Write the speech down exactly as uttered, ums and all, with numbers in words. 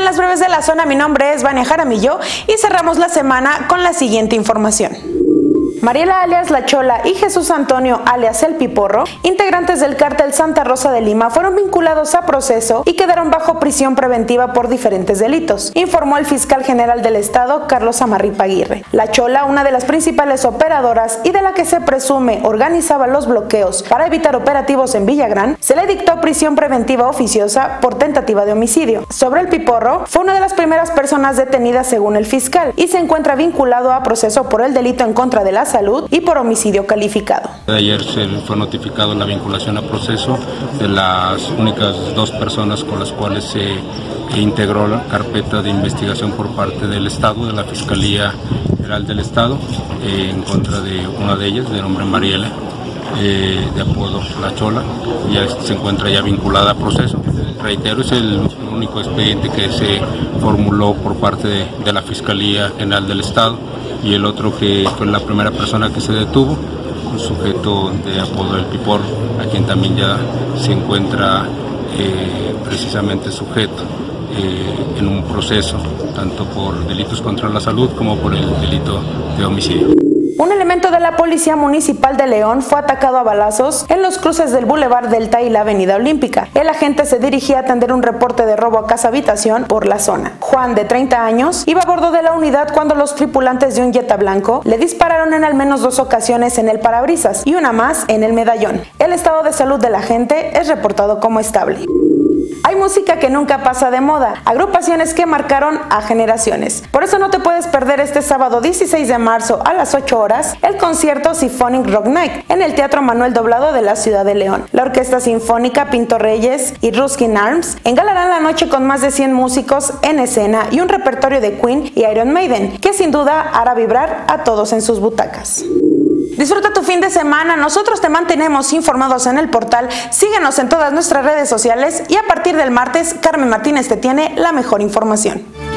están las breves de la zona? Mi nombre es Vania Jaramillo y cerramos la semana con la siguiente información. Mariela alias La Chola y Jesús Antonio alias El Piporro, integrantes del cártel Santa Rosa de Lima, fueron vinculados a proceso y quedaron bajo prisión preventiva por diferentes delitos, informó el fiscal general del estado, Carlos Amarripa Aguirre. La Chola, una de las principales operadoras y de la que se presume organizaba los bloqueos para evitar operativos en Villagrán, se le dictó prisión preventiva oficiosa por tentativa de homicidio. Sobre El Piporro, fue una de las primeras personas detenidas según el fiscal y se encuentra vinculado a proceso por el delito en contra de la salud y por homicidio calificado. Ayer se fue notificado la vinculación a proceso de las únicas dos personas con las cuales se integró la carpeta de investigación por parte del Estado, de la Fiscalía General del Estado, eh, en contra de una de ellas, de nombre Mariela, eh, de apodo La Chola, ya se encuentra ya vinculada a proceso. Reitero, es el único expediente que se formuló por parte de, de la Fiscalía General del Estado, y el otro que fue la primera persona que se detuvo, un sujeto de apodo El Piporro, a quien también ya se encuentra eh, precisamente sujeto eh, en un proceso, tanto por delitos contra la salud como por el delito de homicidio. Un elemento de la Policía Municipal de León fue atacado a balazos en los cruces del Boulevard Delta y la Avenida Olímpica. El agente se dirigía a atender un reporte de robo a casa habitación por la zona. Juan, de treinta años, iba a bordo de la unidad cuando los tripulantes de un Jetta blanco le dispararon en al menos dos ocasiones en el parabrisas y una más en el medallón. El estado de salud del agente es reportado como estable. Hay música que nunca pasa de moda, agrupaciones que marcaron a generaciones. Por eso no te puedes perder este sábado dieciséis de marzo a las ocho horas el concierto Symphonic Rock Night en el Teatro Manuel Doblado de la ciudad de León. La Orquesta Sinfónica Pinto Reyes y Ruskin Arms engalarán la noche con más de cien músicos en escena y un repertorio de Queen y Iron Maiden que sin duda hará vibrar a todos en sus butacas. Disfruta tu fin de semana, nosotros te mantenemos informados en el portal, síguenos en todas nuestras redes sociales y a partir del martes Carmen Martínez te tiene la mejor información.